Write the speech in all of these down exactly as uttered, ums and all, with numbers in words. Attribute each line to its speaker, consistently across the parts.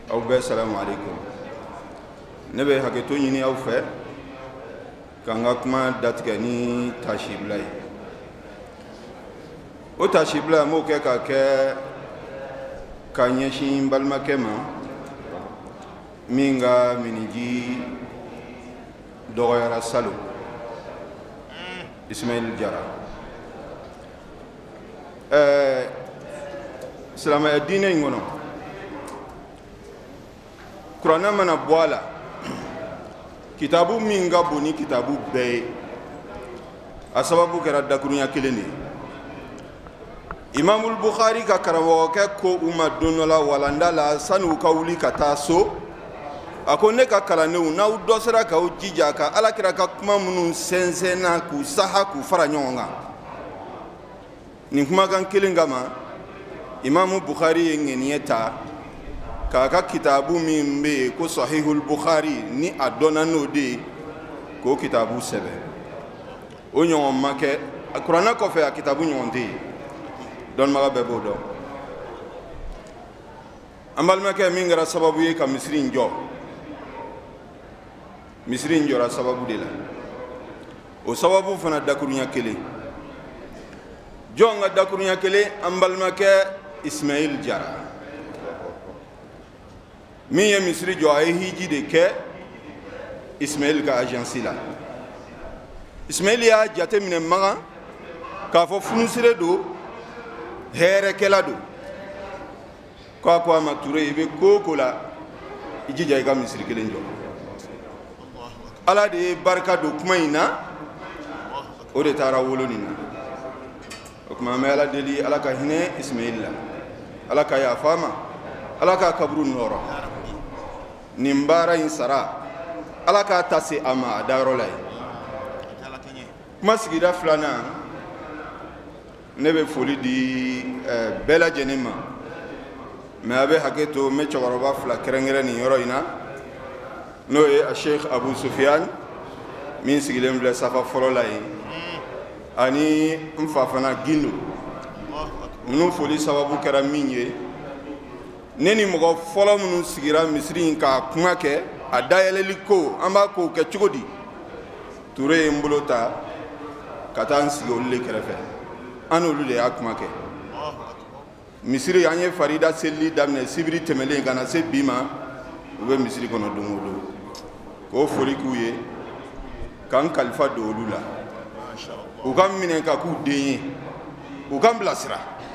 Speaker 1: aw bɛɛ salamu alaikum. Ne bɛ hakɛto ɲini aw fɛ k'an ka kuma datigɛ ni tasibila ye. O tasibila m'o kɛ ka kɛ ka ɲɛsin balimakɛ ma min ka miniji dɔgɔyara salon, Ismail Jara. ɛɛ silamɛya diinɛ in kɔnɔ kuranɛ mana bɔ a la, kitabu min ka bon ni kitabu bɛɛ ye, a sababu kɛra dakurunya kelen de ye. Imamul Bukhari ka karamɔgɔkɛ ko u ma don dɔ la walanda la sani u ka wuli ka taa so, a ko ne ka kalandenw n'aw dɔ sera k'aw jija ka Alakira ka kuma minnu sɛnsɛnna k'u saha k'u fara ɲɔgɔn kan. Nin kumakan kelen kama Imamu Bukhari ye ŋɛniɲɛ ta k'a ka kitabu min bɛ yen ko Sahihul Bukhari ni a dɔnna n'o de ye k'o kitabu sɛbɛn. O ɲɔgɔn ma kɛ, kuranɛ kɔfɛ a kitabu ɲɔgɔn tɛ yen, dɔnnibaga bɛɛ b'o dɔn. An balimakɛ min kɛra sababu ye ka misiri in jɔ, misiri in jɔra sababu de la. O sababu fana dakurunya kelen. Jɔn ka dakurunya kelen, an balimakɛ Ismail Jara min ye misiri jɔ, a ye hiji de kɛ Ismail ka agence la. Ismail y'a jate minɛ magan k'a fɔ funusire don, hɛrɛkɛla don. K'a ko a ma, Ture, i bɛ ko o ko la i jija i ka misiri kelen jɔ. Ala de ye barika don kuma in na, o de taara wolo nin na. O tuma an bɛ Ala deli, Ala ka hinɛ Ismail la, Ala ka yafa a ma, Ala k'a kaburu nɔrɔ, nin baara in sara Ala k'a ta se a ma a dayɔrɔ la ye. Kuma sigida filanan, ne bɛ foli di bɛɛ lajɛlen ma, mais a bɛ hakɛ to n bɛ cɛkɔrɔba fila kɛrɛnkɛrɛn nin yɔrɔ in na, n'o ye Sheikh Abu Sufiyan min sigilen filɛ safa fɔlɔ la yen, ani n fa fana Gindo. Ninnu foli sababu kɛra min ye, ne ni mɔgɔ fɔlɔ minnu sigira misiri in k'a kuma kɛ, a dayɛlɛli ko an b'a ko kɛ cogo di, Ture ye n bolo ta ka taa n sigi olu de kɛrɛfɛ, an n'olu de y'a kuma kɛ. Misiri an ye farida selili daminɛ sibiri tɛmɛlen ka na se bi ma, u bɛ misiri kɔnɔ don o don. K'o foli k'u ye, k'an kalifa don olu la, u ka minɛ ka k'u den ye, u ka bilasira.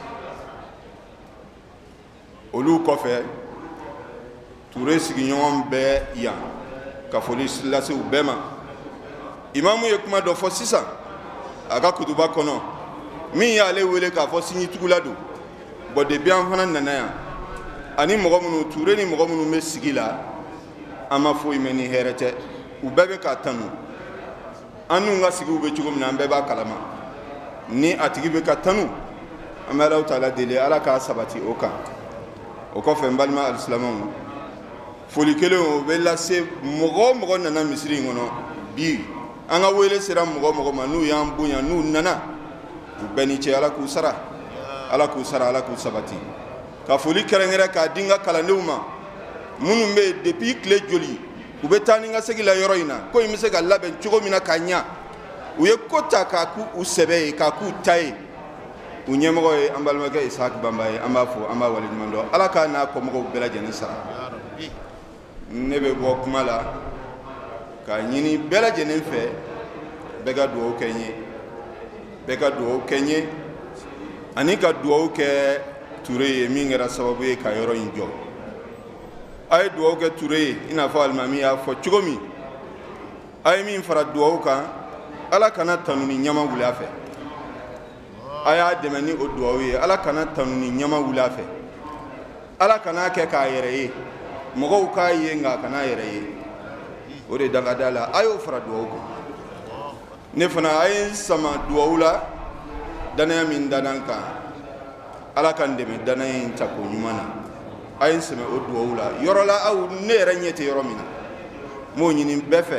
Speaker 1: Olu kɔfɛ Ture sigiɲɔgɔn bɛɛ yan ka foli lase u bɛɛ ma. Imamu ye kuma dɔ fɔ sisan a ka kutuba kɔnɔ min y'ale wele k'a fɔ siɲitugula don. Bon depuis an fana nana yan, ani mɔgɔ minnu, Ture ni mɔgɔ minnu bɛ sigi la, an ma foyi mɛn ni hɛrɛ tɛ, u bɛɛ bɛ k'a tanu. An n'u ka sigiw bɛ cogo min na an bɛɛ b'a kalama. Ni a tigi bɛ ka tanu, an bɛ Alahu Taala deli Ala k'a sabati o kan. O kɔfɛ n balima alisilamɛw, foli kelen o bɛ lase mɔgɔ o mɔgɔ nana misiri in kɔnɔ bi, an ka wele sera mɔgɔ o mɔgɔ ma n'u y'an bonya, n'u nana, u bɛɛ ni cɛ, Ala k'u sara, Ala k'u sara, Ala k'u sabati. Ka foli kɛrɛnkɛrɛn k'a di n ka kalandenw ma minnu bɛ yen depuis tile joli u bɛ taa ni ka segin la yɔrɔ in na, ko in bɛ se ka labɛn cogo min na ka ɲa. U ye ko ta k'a k'u sɛbɛ ye, k'a k'u ta ye. U ɲɛmɔgɔ ye an balimakɛ Isaac Bamba ye, an b'a fɔ, an b'a waleɲuman dɔn. Ala k'a n'a kɔmɔgɔw bɛɛ lajɛlen sara. Ne bɛ bɔ kuma la k'a ɲini bɛɛ lajɛlen fɛ, bɛɛ ka dugawu kɛ n ye, bɛɛ ka dugawu kɛ n ye, ani ka dugawu kɛ Ture ye min kɛra sababu ye ka yɔrɔ in jɔ. A ye dugawu kɛ Ture ye i n'a fɔ alimami y'a fɔ cogo min, a ye min fara dugawu kan, Ala kana tanu ni ɲama wuli a fɛ. A y'a dɛmɛ ni o dugawu ye, Ala kana tanu ni ɲama wuli a fɛ. Ala kana kɛ k'a yɛrɛ ye, mɔgɔw k'a ye nka a kana yɛrɛ ye. O de dangada la, a y'o fara dugawu kan. Ne fana a ye n sama dugawu la, danaya min dana n kan, Ala ka n dɛmɛ danaya in ta ko ɲuman na. A ye n sɛmɛ o dugawu la, yɔrɔ la aw ne yɛrɛ ɲɛ tɛ yɔrɔ min na, n b'o ɲini bɛɛ fɛ.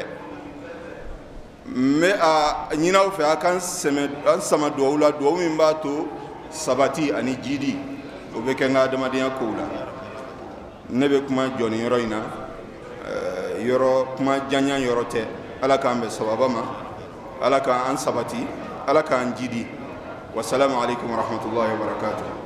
Speaker 1: N bɛ a ɲini aw fɛ a ka n sɛmɛ an sama dugawu la, dugawu min b'a to sabati ani jidi o bɛ kɛ n ka adamadenya kow la. ne bɛ kuma jɔ nin yɔrɔ in na yɔrɔ kuma janya yɔrɔ tɛ ala k'an bɛ sababa ma ala k'an sabati ala k'an jidi wasalamu alaikum warahmatullahi wabarakatuh